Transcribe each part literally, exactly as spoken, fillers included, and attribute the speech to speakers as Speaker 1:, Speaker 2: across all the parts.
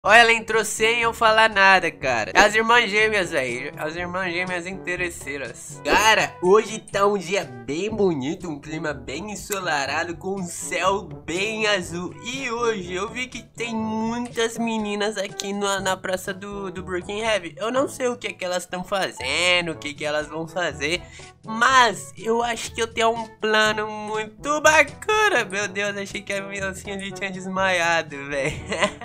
Speaker 1: Ó, ela entrou sem eu falar nada, cara. As irmãs gêmeas, velho. As irmãs gêmeas interesseiras. Cara, hoje tá um dia bem bonito, um clima bem ensolarado, com um céu bem azul. E hoje eu vi que tem muitas meninas aqui na, na praça do, do Broken Heavy. Eu não sei o que, que elas estão fazendo, o que, que elas vão fazer, mas eu acho que eu tenho um plano muito bacana. Meu Deus, achei que a mocinha ali tinha desmaiado, velho.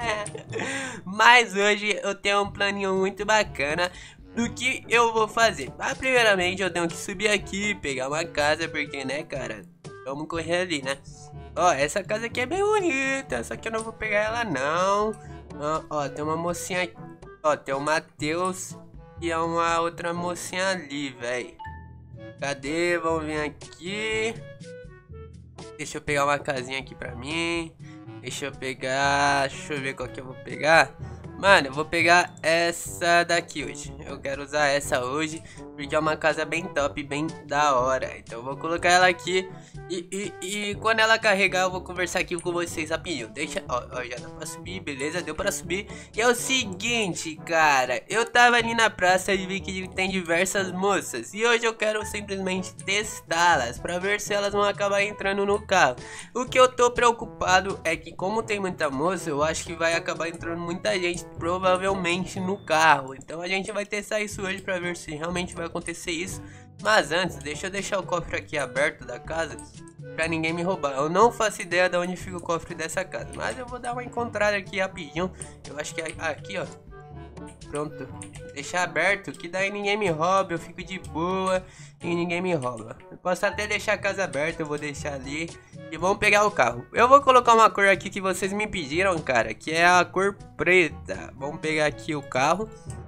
Speaker 1: Mas hoje eu tenho um planinho muito bacana do que eu vou fazer. Mas primeiramente eu tenho que subir aqui, pegar uma casa, porque né, cara, vamos correr ali, né? Ó, essa casa aqui é bem bonita, só que eu não vou pegar ela não. Ó, ó, tem uma mocinha aqui. Ó, tem o Matheus e uma outra mocinha ali, velho. Cadê? Vamos vir aqui. Deixa eu pegar uma casinha aqui pra mim. Deixa eu pegar... Deixa eu ver qual que eu vou pegar. Mano, eu vou pegar essa daqui hoje. Eu quero usar essa hoje, porque é uma casa bem top, bem da hora. Então eu vou colocar ela aqui. E, e, e quando ela carregar, eu vou conversar aqui com vocês rapidinho. Deixa... Ó, ó, já dá pra subir, beleza? Deu pra subir. E é o seguinte, cara. Eu tava ali na praça e vi que tem diversas moças. E hoje eu quero simplesmente testá-las, pra ver se elas vão acabar entrando no carro. O que eu tô preocupado é que como tem muita moça, eu acho que vai acabar entrando muita gente, provavelmente no carro. Então a gente vai testar isso hoje pra ver se realmente vai acontecer isso. Mas antes, deixa eu deixar o cofre aqui aberto da casa pra ninguém me roubar. Eu não faço ideia de onde fica o cofre dessa casa, mas eu vou dar uma encontrada aqui rapidinho. Eu acho que é aqui, ó. Pronto, deixar aberto, que daí ninguém me rouba, eu fico de boa e ninguém me rouba. Eu posso até deixar a casa aberta, eu vou deixar ali. E vamos pegar o carro. Eu vou colocar uma cor aqui que vocês me pediram, cara, que é a cor preta. Vamos pegar aqui o carro.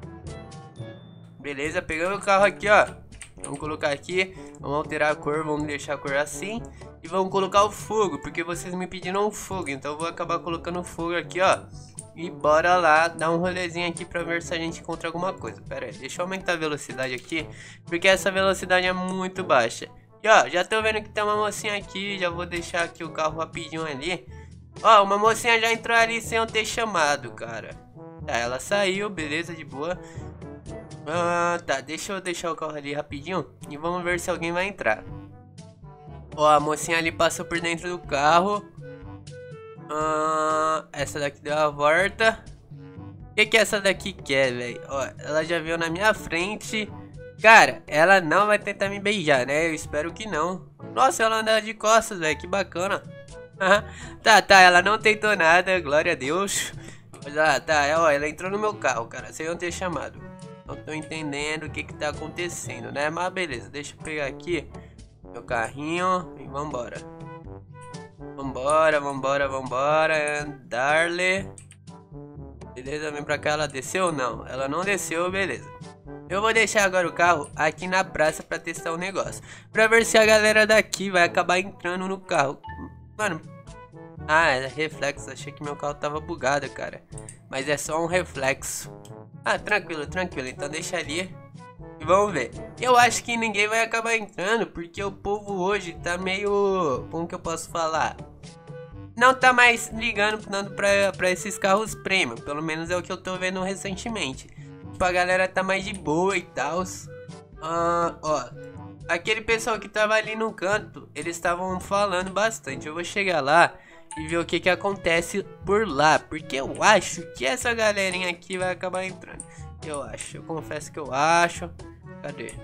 Speaker 1: Beleza, pegando o carro aqui, ó. Vamos colocar aqui, vamos alterar a cor, vamos deixar a cor assim. E vamos colocar o fogo, porque vocês me pediram o fogo. Então eu vou acabar colocando o fogo aqui, ó. E bora lá dar um rolezinho aqui pra ver se a gente encontra alguma coisa. Pera aí, deixa eu aumentar a velocidade aqui, porque essa velocidade é muito baixa. E ó, já tô vendo que tem uma mocinha aqui. Já vou deixar aqui o carro rapidinho ali. Ó, uma mocinha já entrou ali sem eu ter chamado, cara. Tá, ela saiu, beleza, de boa. Ah, tá, deixa eu deixar o carro ali rapidinho e vamos ver se alguém vai entrar. Ó, a mocinha ali passou por dentro do carro. Ah, essa daqui deu a volta. O que que essa daqui quer, velho? Ó, ela já veio na minha frente. Cara, ela não vai tentar me beijar, né? Eu espero que não. Nossa, ela anda de costas, velho, que bacana. Tá, tá, ela não tentou nada, glória a Deus. Mas, ah, tá, ó, ela entrou no meu carro, cara, sem eu ter chamado. Não tô entendendo o que que tá acontecendo, né? Mas beleza, deixa eu pegar aqui meu carrinho e vambora. Vambora, vambora, vambora. Darle. Beleza, vem pra cá. Ela desceu ou não? Ela não desceu, beleza. Eu vou deixar agora o carro aqui na praça pra testar o negócio, pra ver se a galera daqui vai acabar entrando no carro. Mano. Ah, é reflexo. Achei que meu carro tava bugado, cara. Mas é só um reflexo. Ah, tranquilo, tranquilo. Então deixa ali e vamos ver. Eu acho que ninguém vai acabar entrando, porque o povo hoje tá meio... Como que eu posso falar? Não tá mais ligando tanto pra, pra esses carros premium. Pelo menos é o que eu tô vendo recentemente. Tipo, a galera tá mais de boa e tal. Ah, ó. Aquele pessoal que tava ali no canto, eles estavam falando bastante. Eu vou chegar lá e ver o que que acontece por lá, porque eu acho que essa galerinha aqui vai acabar entrando. Eu acho, eu confesso que eu acho. Cadê?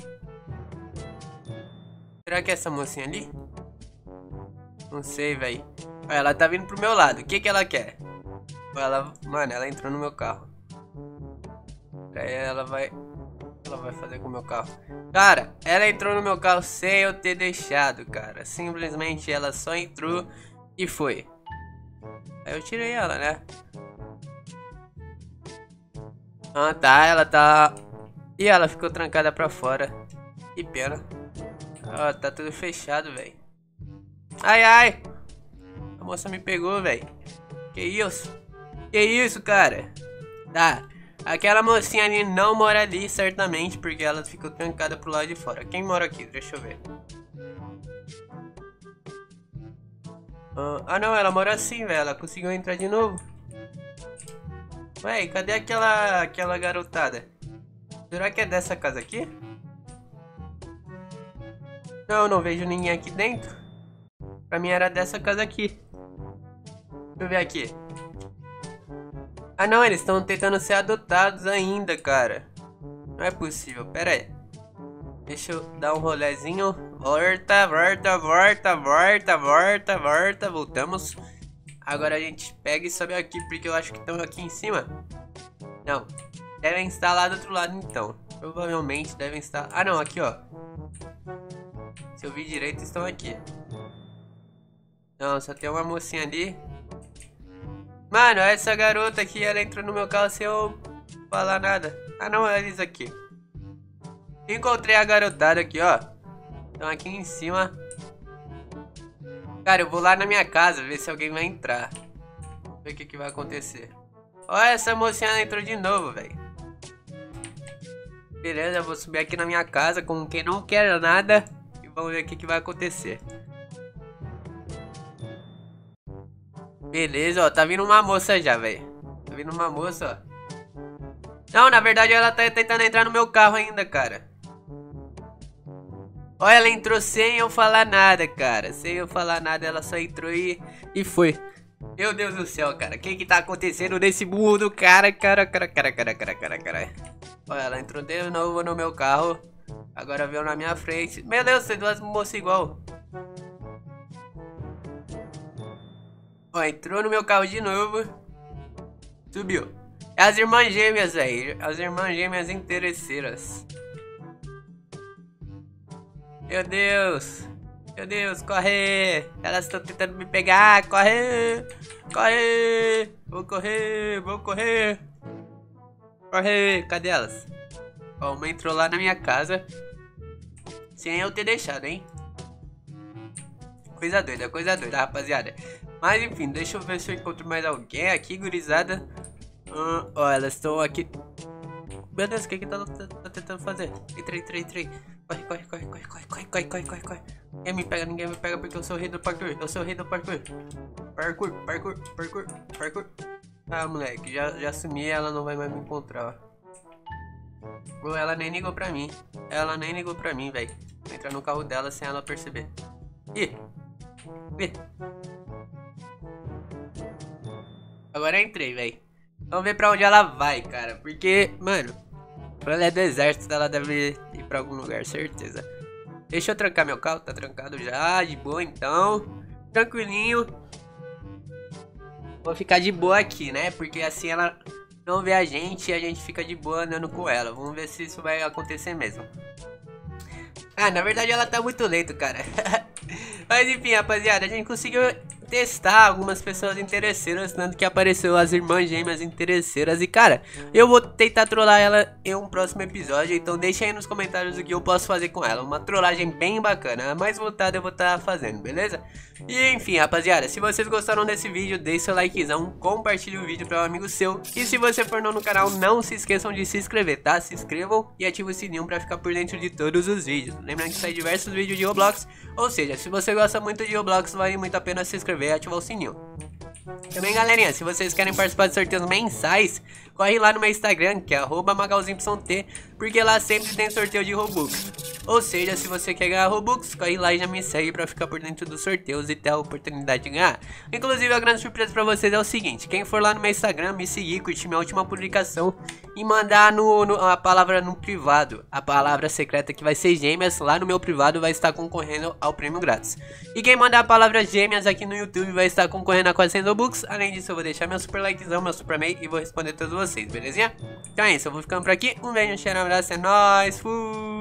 Speaker 1: Será que é essa mocinha ali? Não sei, velho. Ela tá vindo pro meu lado. O que que ela quer? Ela, mano, ela entrou no meu carro. Aí ela vai... O que ela vai fazer com o meu carro? Cara, ela entrou no meu carro sem eu ter deixado, cara. Simplesmente ela só entrou e foi. Aí eu tirei ela, né? Ah, tá, ela tá... E ela ficou trancada pra fora. Que pena. Ah, tá tudo fechado, velho. Ai, ai. A moça me pegou, velho. Que isso? Que isso, cara? Tá. Aquela mocinha ali não mora ali, certamente, porque ela ficou trancada pro lado de fora. Quem mora aqui? Deixa eu ver. Ah, ah não, ela mora assim, velho. Ela conseguiu entrar de novo. Ué, cadê aquela, aquela garotada? Será que é dessa casa aqui? Não, não vejo ninguém aqui dentro. Pra mim era dessa casa aqui. Deixa eu ver aqui. Ah não, eles estão tentando ser adotados ainda, cara. Não é possível, pera aí. Deixa eu dar um rolezinho. Volta, volta, volta, volta, volta, volta. Voltamos. Agora a gente pega e sobe aqui, porque eu acho que estão aqui em cima. Não, devem estar lá do outro lado então. Provavelmente devem estar... Ah não, aqui ó. Se eu vi direito, estão aqui. Não, só tem uma mocinha ali. Mano, essa garota aqui, ela entrou no meu carro sem eu falar nada. Ah não, é eles aqui. Encontrei a garotada aqui, ó. Estão aqui em cima. Cara, eu vou lá na minha casa ver se alguém vai entrar. Ver o que, que vai acontecer. Olha, essa mocinha entrou de novo, velho. Beleza, eu vou subir aqui na minha casa com quem não quer nada. E vamos ver o que, que vai acontecer. Beleza, ó, tá vindo uma moça já, velho. Tá vindo uma moça, ó. Não, na verdade ela tá tentando entrar no meu carro ainda, cara. Olha, ela entrou sem eu falar nada, cara. Sem eu falar nada, ela só entrou e, e foi. Meu Deus do céu, cara. O que que tá acontecendo nesse mundo, cara? Cara, cara, cara, cara, cara, cara, cara. Olha, ela entrou de novo no meu carro. Agora veio na minha frente. Meu Deus, tem duas moças igual. Ó, entrou no meu carro de novo. Subiu. É as irmãs gêmeas, velho. As irmãs gêmeas interesseiras. Meu Deus. Meu Deus, corre. Elas estão tentando me pegar. Corre. Corre. Vou correr, vou correr. Corre. Cadê elas? Ó, uma entrou lá na minha casa. Sem eu ter deixado, hein? Coisa doida, coisa doida, rapaziada. Mas enfim, deixa eu ver se eu encontro mais alguém aqui, gurizada. Hum, ó, elas estão aqui. Meu Deus, o que que tá, tá, tá tentando fazer? Entrei, entrei, entrei. Corre, corre, corre, corre, corre, corre, corre, corre, corre, corre. Ninguém me pega, ninguém me pega porque eu sou o rei do parkour. Eu sou o rei do parkour. Parkour, parkour, parkour, parkour. Ah, moleque, já, já sumi e ela não vai mais me encontrar, ó. Ela nem ligou pra mim. Ela nem ligou pra mim, velho. Vou entrar no carro dela sem ela perceber. Ih. Ih. Agora eu entrei, velho. Vamos ver pra onde ela vai, cara. Porque, mano, ela é do exército, ela deve ir pra algum lugar, certeza. Deixa eu trancar meu carro, tá trancado já, de boa então. Tranquilinho. Vou ficar de boa aqui, né? Porque assim ela não vê a gente e a gente fica de boa andando com ela. Vamos ver se isso vai acontecer mesmo. Ah, na verdade ela tá muito lento, cara. Mas enfim, rapaziada, a gente conseguiu testar algumas pessoas interesseiras, tanto que apareceu as irmãs gêmeas interesseiras. E cara, eu vou tentar trollar ela em um próximo episódio, então deixa aí nos comentários o que eu posso fazer com ela. Uma trollagem bem bacana, a mais voltada eu vou estar fazendo, beleza? E enfim, rapaziada, se vocês gostaram desse vídeo, deixe seu likezão, compartilhe o vídeo para um amigo seu. E se você for novo no canal, não se esqueçam de se inscrever, tá? Se inscrevam e ative o sininho para ficar por dentro de todos os vídeos. Lembrando que sai diversos vídeos de Roblox, ou seja, se você gosta muito de Roblox, vale muito a pena se inscrever e ativar o sininho. Também, galerinha, se vocês querem participar de sorteios mensais, corre lá no meu Instagram, que é arroba magalzymt, porque lá sempre tem sorteio de Robux. Ou seja, se você quer ganhar Robux, corre lá e já me segue pra ficar por dentro dos sorteios e ter a oportunidade de ganhar. Inclusive, a grande surpresa pra vocês é o seguinte: quem for lá no meu Instagram, me seguir, curtir minha última publicação e mandar no, no, a palavra no privado, a palavra secreta que vai ser gêmeas, lá no meu privado vai estar concorrendo ao prêmio grátis. E quem mandar a palavra gêmeas aqui no YouTube vai estar concorrendo a quatrocentos Robux. Além disso, eu vou deixar meu super likezão, meu super mail e vou responder todos vocês, belezinha? Então é isso, eu vou ficando por aqui. Um beijo, um cheiro, um abraço, é nóis, fui!